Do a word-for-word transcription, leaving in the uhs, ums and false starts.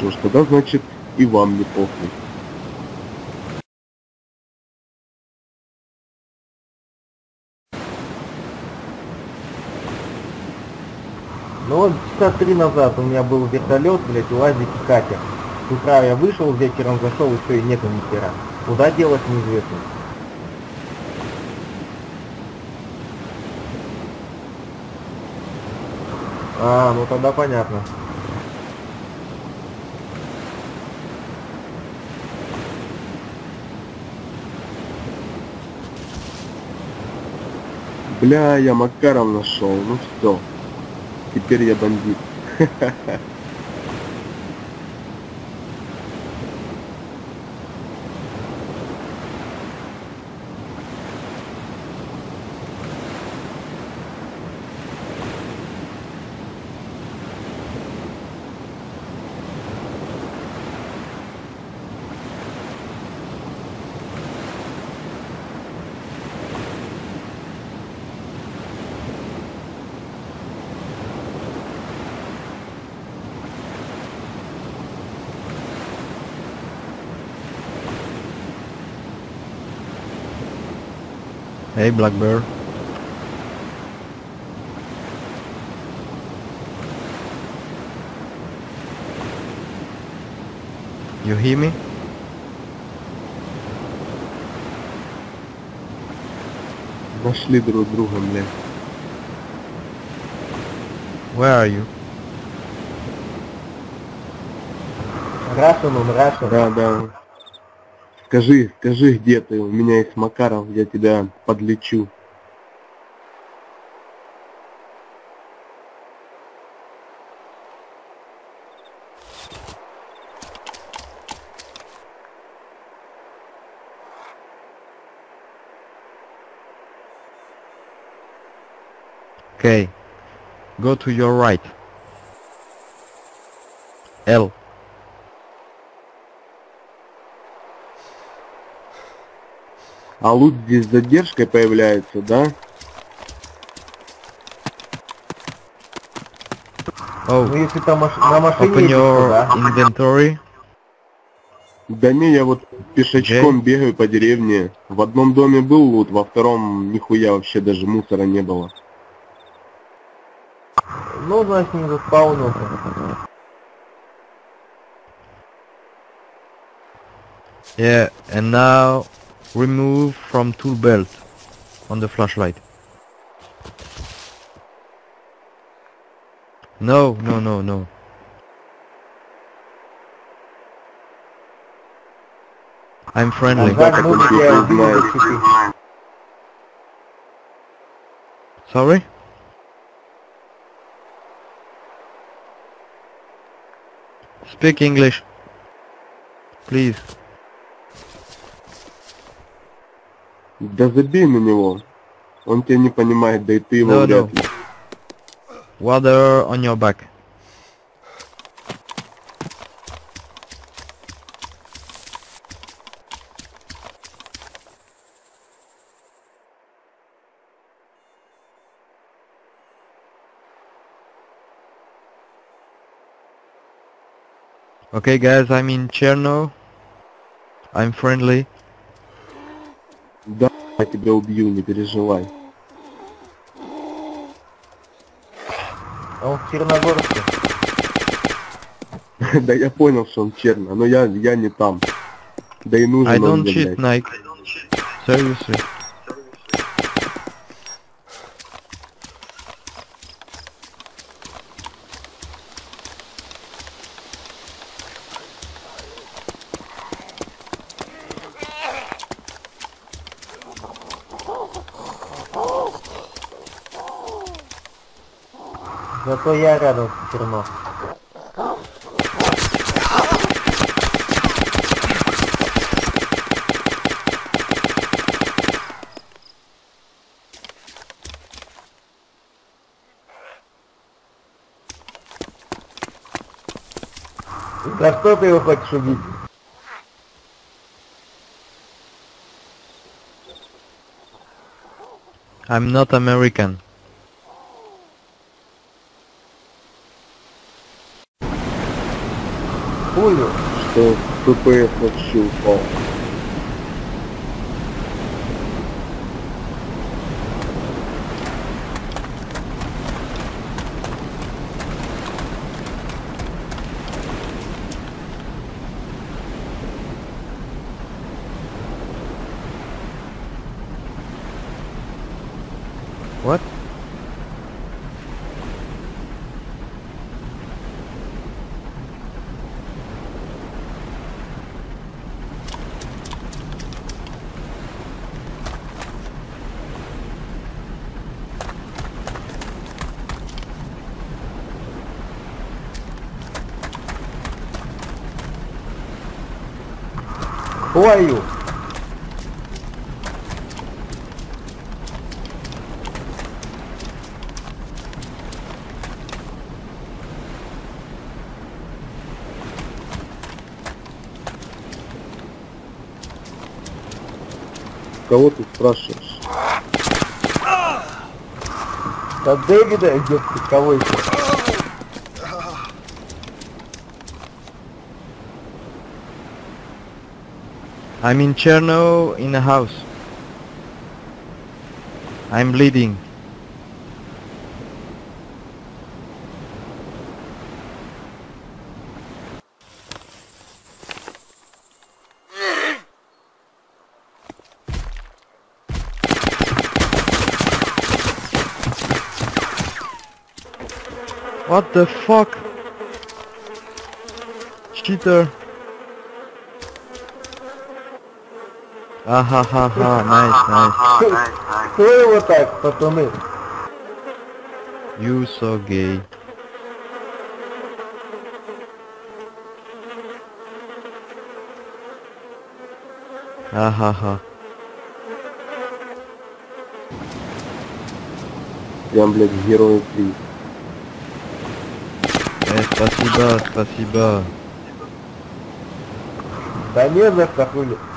что ж, тогда значит и вам не похуй. Ну вот часа три назад у меня был вертолет, блядь, УАЗик и катер. С утра я вышел, вечером зашел, и все, и нету ни хера. Куда делать, неизвестно. А, ну тогда понятно. Бля, я Макаров нашел, ну все. Теперь я бандит. Hey, Blackbird. You hear me? Нашли друг друга, бля. Where are you? Russian он, Russian. Да, да. Скажи, скажи, где ты? У меня есть Макаров, я тебя подлечу. Okay. Go to your right. L. А лут здесь с задержкой появляется, да? Oh, Ну если там маш... на машине open едешь, то your да. inventory. Да не, я вот пешочком Джей? бегаю по деревне. В одном доме был лут, во втором нихуя вообще даже мусора не было. Ну, значит, не заспаунился. Yeah, and now remove from tool belt on the flashlight. No, no, no, no. I'm friendly. Да, как Ну, он я тебя убил, знает. защитил. Sorry? Speak English. Please. Да забей на него. Он тебя не понимает, да и ты его No, вряд no. ли. Water on your back. Okay guys, I'm in Cherno. I'm friendly. Да, я тебя убью, не переживай. А он в Черногорске. Да я понял, что он черно, но я, я не там. Да и нужен I он don't мне, cheat, блядь. Nike. Seriously. Зато я рядом с Черно. За что ты его хочешь убить? I'm not American. Хую. Что эф пи эс вообще упал. What? Who are you? Кого ты спрашиваешь? Да Дэвида, ёпты, кого еще? I'm in Cherno in a house. I'm bleeding. What the fuck? Cheater. Ахахаха, nice, nice. Кто его так, пацаны? You so gay. Ахаха. Прям, блядь, герой три. Э, спасибо, спасибо. Да не за что, хули.